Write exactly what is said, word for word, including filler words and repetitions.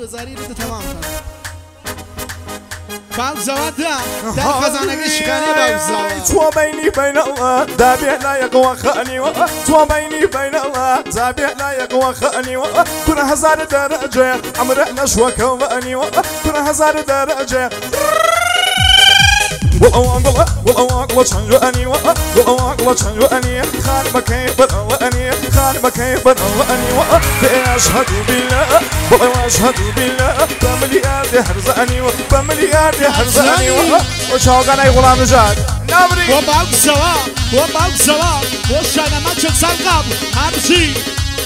زاري رد تمام باوك زواد دا دا خزانة شكاني باوك زواد تو بيني بين الله دابع لا يقوى خاني تو بيني بين الله دابع لا يقوى خاني كل هزار درجة عمر نشوى كواني كل هزار درجة والله والله والله والله تشنجوني والله والله تشنجوني خان مكيف واني خان مكيف واني واشهد بالله والله اشهد بالله بمليار يحرزني بمليار يحرزني وشوقنا غلام جاد نبري وباوك سوا وباوك سوا وشانا ما تشسال قبل همشي